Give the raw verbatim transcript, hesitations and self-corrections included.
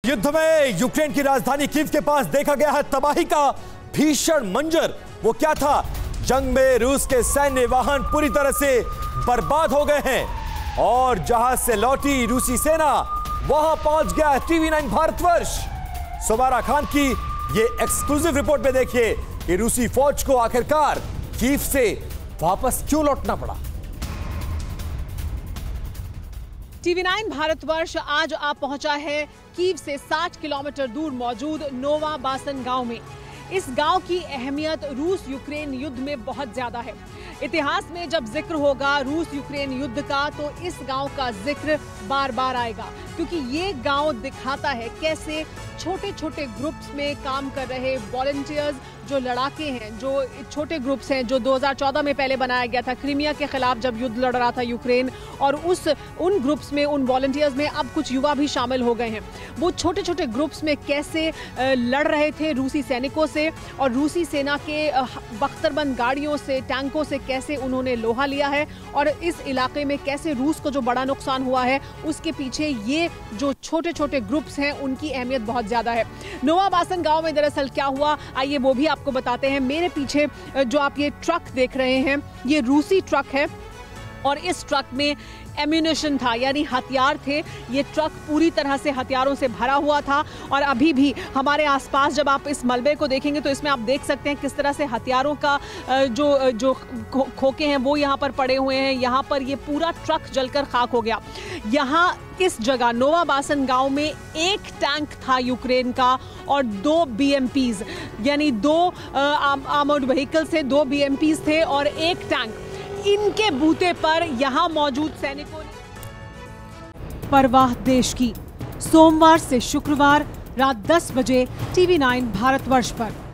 युद्ध में यूक्रेन की राजधानी कीव के पास देखा गया है तबाही का भीषण मंजर। वो क्या था? जंग में रूस के सैन्य वाहन पूरी तरह से बर्बाद हो गए हैं और जहाज से लौटी रूसी सेना वहां पहुंच गया है टीवी नाइन भारतवर्ष। सुमारा खान की ये एक्सक्लूसिव रिपोर्ट में देखिए कि रूसी फौज को आखिरकार कीव से वापस क्यों लौटना पड़ा। टीवी नाइन भारतवर्ष आज आप पहुंचा है कीव से साठ किलोमीटर दूर मौजूद नोवा बासन गांव में। इस गांव की अहमियत रूस यूक्रेन युद्ध में बहुत ज्यादा है। इतिहास में जब जिक्र होगा रूस यूक्रेन युद्ध का तो इस गांव का जिक्र बार बार आएगा, क्योंकि ये गांव दिखाता है कैसे छोटे छोटे ग्रुप्स में काम कर रहे वॉलंटियर्स जो लड़ाके हैं, जो छोटे ग्रुप्स हैं, जो दो हज़ार चौदह में पहले बनाया गया था क्रीमिया के खिलाफ जब युद्ध लड़ रहा था यूक्रेन, और उस उन ग्रुप्स में, उन वॉलंटियर्स में अब कुछ युवा भी शामिल हो गए हैं। वो छोटे छोटे ग्रुप्स में कैसे लड़ रहे थे रूसी सैनिकों से और रूसी सेना के बख्तरबंद गाड़ियों से, टैंकों से कैसे उन्होंने लोहा लिया है और इस इलाके में कैसे रूस को जो बड़ा नुकसान हुआ है उसके पीछे ये जो छोटे छोटे ग्रुप्स हैं उनकी अहमियत बहुत ज्यादा है। नोवा बासन गांव में दरअसल क्या हुआ, आइए वो भी आपको बताते हैं। मेरे पीछे जो आप ये ट्रक देख रहे हैं ये रूसी ट्रक है और इस ट्रक में एम्यूनिशन था, यानी हथियार थे। ये ट्रक पूरी तरह से हथियारों से भरा हुआ था और अभी भी हमारे आसपास जब आप इस मलबे को देखेंगे तो इसमें आप देख सकते हैं किस तरह से हथियारों का जो जो खोखे हैं वो यहाँ पर पड़े हुए हैं। यहाँ पर ये पूरा ट्रक जलकर खाक हो गया। यहाँ इस जगह नोवा बासन गांव में एक टैंक था यूक्रेन का और दो बी एम पीज़, यानी दो आर्मर्ड व्हीकल से दो बी एम पीज़ थे और एक टैंक। इनके बूते पर यहां मौजूद सैनिकों ने परवाह देश की। सोमवार से शुक्रवार रात दस बजे टीवी नाइन भारतवर्ष पर।